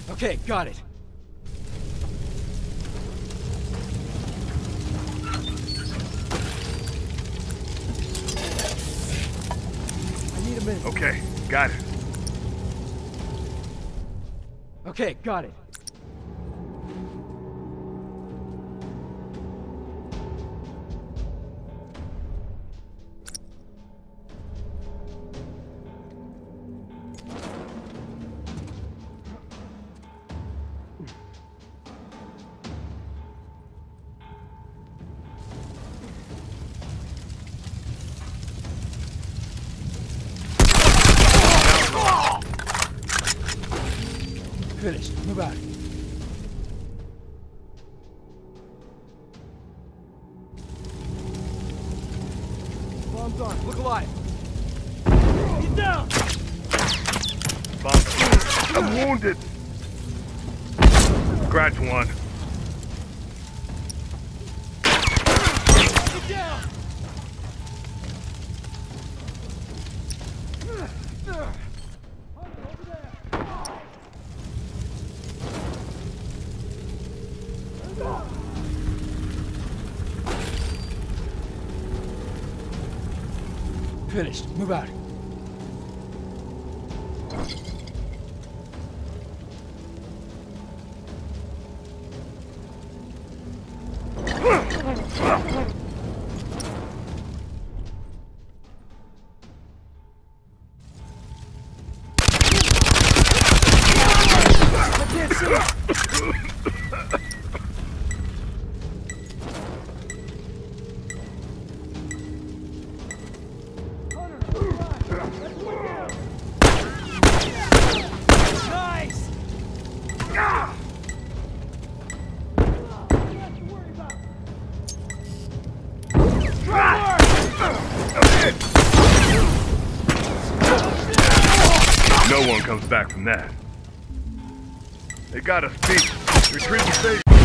Okay, got it. I need a minute. Okay, got it. Okay, got it. Finished. Move out. Bomb's on. Look alive. Get down! I'm wounded. Scratch one. Get down! Finished. Move out. I can't see. Nice! No one comes back from that. They got us beat. Retreat to station.